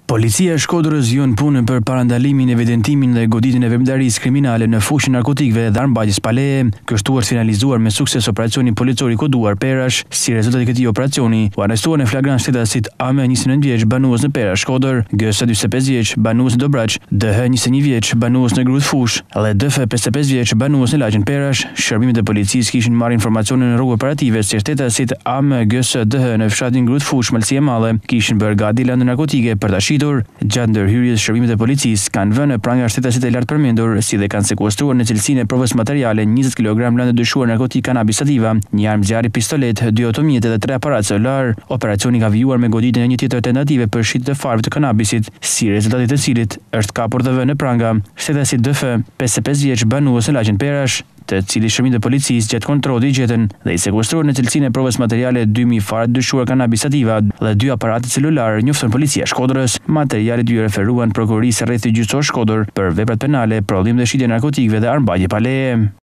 Policia e Shkodrës jon punën për parandalimin, evidentimin dhe goditjen e veprimtarisë kriminale në fushën e narkotikëve dhe armëmbajtjes pa leje. Kështu është finalizuar me sukses operacioni policor i koduar Perash. Si rezultat i këtij operacioni, u arrestuan në flagrant shtetasit AM 29 vjeç banues në Perash, Shkodër, GS 45 vjeç banues në Dobraç, DH 21 vjeç banues në Grut Fush dhe DF 55 vjeç banues në Lagjën Perash. Shërbimet e policisë kishin marrë informacione në rrugë operative se shtetasit AM, GS, DH në fshatin Grut Fush, Malësia e Madhe kishin bërë gati lëndë narkotike për ta shitur. Gjatë ndërhyrjes, shërbimet e policisë kanë vënë pranga shtetasit e lartë përmendur, si dhe kanë sekuestruar në cilësinë e provës materiale 20 kg lëndë dyshuar narkotik kanabis sativa, një armë zjarri pistolet, 2 automjete dhe 3 aparat celular. Operacioni ka vijuar me goditjen e një tjetër tentative për shitje të farëve të kanabisit, si rezultati të cilit është kapur dhe vënë në pranga shtetasi DF 55 vjeç banues në Lagjën Perash, të cili shërbimet e policisë gjatë kontrollit i gjetën dhe i sekuestruar në cilësinë e provës materiale 2000 farë dyshuar kanabis sativa dhe 2 aparate celular, njofton policia e Shkodrës. Materialet ju referuan prokurorisë rreth gjyqësor Shkodër për veprat penale, prodhim dhe shitje narkotikëve dhe armëmbajtje pa leje.